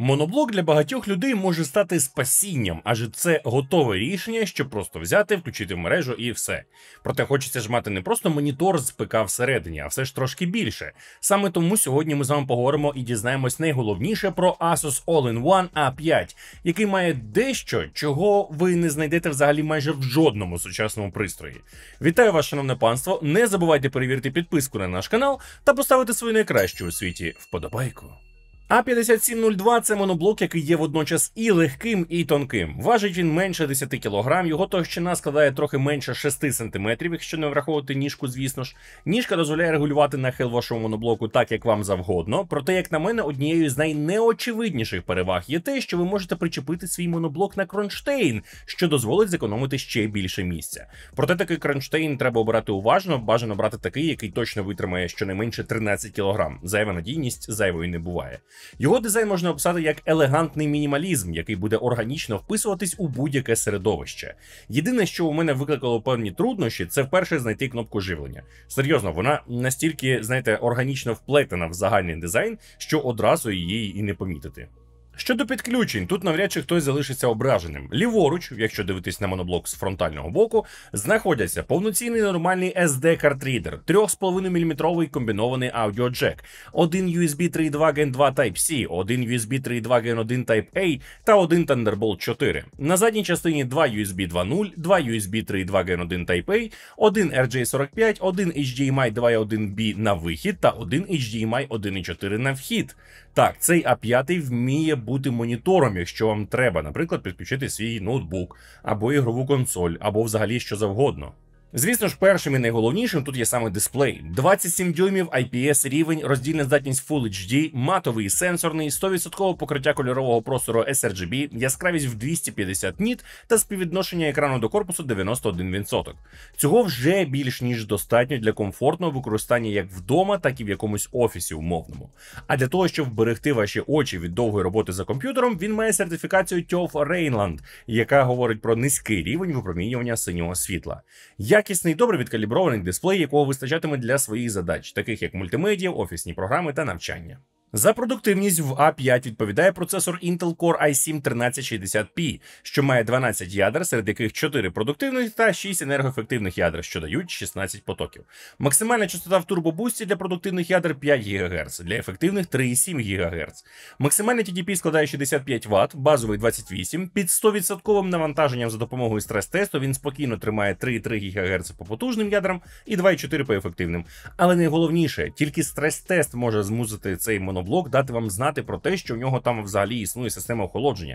Моноблок для багатьох людей може стати спасінням, адже це готове рішення, щоб просто взяти, включити в мережу і все. Проте хочеться ж мати не просто монітор з ПК всередині, а все ж трошки більше. Саме тому сьогодні ми з вами поговоримо і дізнаємось найголовніше про Asus All-in-One A5, який має дещо, чого ви не знайдете взагалі майже в жодному сучасному пристрої. Вітаю вас, шановне панство, не забувайте перевірити підписку на наш канал та поставити свою найкращу у світі вподобайку. А5702 – це моноблок, який є водночас і легким, і тонким. Важить він менше 10 кг, його товщина складає трохи менше 6 см, якщо не враховувати ніжку, звісно ж. Ніжка дозволяє регулювати нахил вашого моноблоку так, як вам завгодно. Проте, як на мене, однією з найнеочевидніших переваг є те, що ви можете причепити свій моноблок на кронштейн, що дозволить зекономити ще більше місця. Проте такий кронштейн треба обирати уважно, бажано брати такий, який точно витримає щонайменше 13 кг. Зайва надійність зайвою не буває. Його дизайн можна описати як елегантний мінімалізм, який буде органічно вписуватись у будь-яке середовище. Єдине, що у мене викликало певні труднощі, це вперше знайти кнопку живлення. Серйозно, вона настільки, знаєте, органічно вплетена в загальний дизайн, що одразу її і не помітити. Щодо підключень, тут навряд чи хтось залишиться ображеним. Ліворуч, якщо дивитись на моноблок з фронтального боку, знаходяться повноцінний нормальний SD-картрідер, 3,5 мм комбінований аудіоджек, один USB 3.2 Gen 2 Type-C, один USB 3.2 Gen 1 Type-A та один Thunderbolt 4. На задній частині 2 USB 2.0, 2 USB 3.2 Gen 1 Type-A, один RJ45, один HDMI 2.1B на вихід та один HDMI 1.4 на вхід. Так, цей А5 вміє бути монітором, якщо вам треба, наприклад, підключити свій ноутбук, або ігрову консоль, або взагалі що завгодно. Звісно ж, першим і найголовнішим тут є саме дисплей. 27 дюймів, IPS рівень, роздільна здатність Full HD, матовий сенсорний, 100% покриття кольорового простору sRGB, яскравість в 250 ніт та співвідношення екрану до корпусу 91%. Цього вже більш ніж достатньо для комфортного використання як вдома, так і в якомусь офісі умовному. А для того, щоб вберегти ваші очі від довгої роботи за комп'ютером, він має сертифікацію TÜV Rheinland, яка говорить про низький рівень випромінювання синього світла. Якісний, добре відкалібрований дисплей, якого вистачатиме для своїх задач, таких як мультимедіа, офісні програми та навчання. За продуктивність в А5 відповідає процесор Intel Core i7-1360P, що має 12 ядер, серед яких 4 продуктивних та 6 енергоефективних ядер, що дають 16 потоків. Максимальна частота в турбобусті для продуктивних ядер 5 ГГц, для ефективних 3,7 ГГц. Максимальний TDP складає 65 Вт, базовий 28, під 100% навантаженням за допомогою стрес-тесту він спокійно тримає 3,3 ГГц по потужним ядрам і 2,4 по ефективним. Але найголовніше, тільки стрес-тест може змусити цей моноблок дати вам знати про те, що в нього там взагалі існує система охолодження.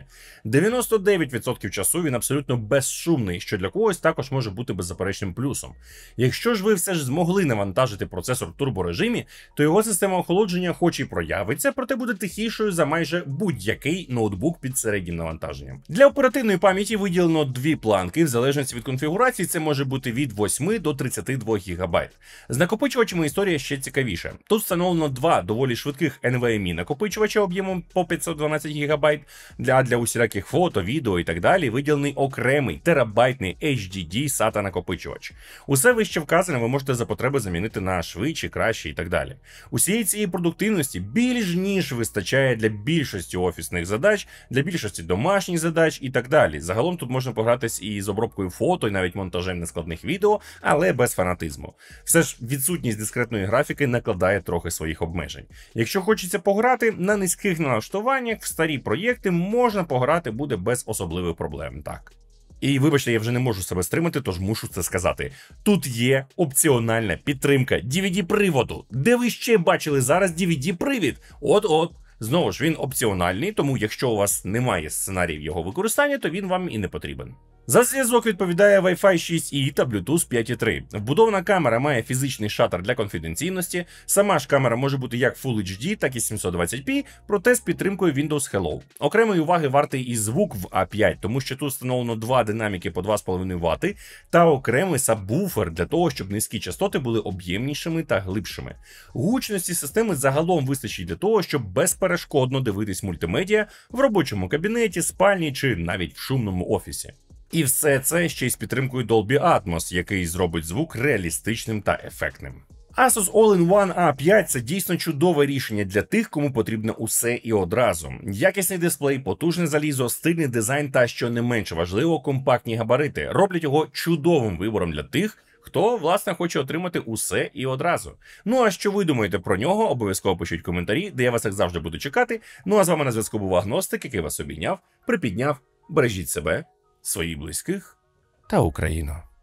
99% часу він абсолютно безшумний, що для когось також може бути беззаперечним плюсом. Якщо ж ви все ж змогли навантажити процесор в турборежимі, то його система охолодження хоч і проявиться, проте буде тихішою за майже будь-який ноутбук під середнім навантаженням. Для оперативної пам'яті виділено дві планки, в залежності від конфігурації це може бути від 8 до 32 ГБ. З накопичувачами історія ще цікавіша. Тут встановлено два доволі швидких NVMe накопичувача об'ємом по 512 ГБ, для усіляких фото, відео і так далі виділений окремий терабайтний HDD SATA накопичувач. Усе вище вказане ви можете за потреби замінити на швидші, кращі і так далі. Усієї цієї продуктивності більш ніж вистачає для більшості офісних задач, для більшості домашніх задач і так далі. Загалом тут можна погратись і з обробкою фото, і навіть монтажем нескладних відео, але без фанатизму. Все ж відсутність дискретної графіки накладає трохи своїх обмежень. Якщо хочеться пограти на низьких налаштуваннях, в старі проєкти можна пограти буде без особливих проблем, так. І вибачте, я вже не можу себе стримати, тож мушу це сказати. Тут є опціональна підтримка DVD-приводу. Де ви ще бачили зараз DVD-привід? От-от. Знову ж, він опціональний, тому якщо у вас немає сценаріїв його використання, то він вам і не потрібен. За зв'язок відповідає Wi-Fi 6E та Bluetooth 5.3. Вбудована камера має фізичний шатер для конфіденційності. Сама ж камера може бути як Full HD, так і 720p, проте з підтримкою Windows Hello. Окремої уваги вартий і звук в А5, тому що тут встановлено два динаміки по 2,5 Вт та окремий сабвуфер для того, щоб низькі частоти були об'ємнішими та глибшими. Гучності системи загалом вистачить для того, щоб безперешкодно дивитись мультимедіа в робочому кабінеті, спальні чи навіть в шумному офісі. І все це ще й з підтримкою Dolby Atmos, який зробить звук реалістичним та ефектним. Asus All-in-One A5 – це дійсно чудове рішення для тих, кому потрібно усе і одразу. Якісний дисплей, потужне залізо, стильний дизайн та, що не менш важливо, компактні габарити роблять його чудовим вибором для тих, хто, власне, хоче отримати усе і одразу. Ну а що ви думаєте про нього, обов'язково пишіть коментарі, де я вас, як завжди, буду чекати. Ну а з вами на зв'язку був Агностик, який вас обійняв, припідняв. Бережіть себе, своїх близьких та Україну.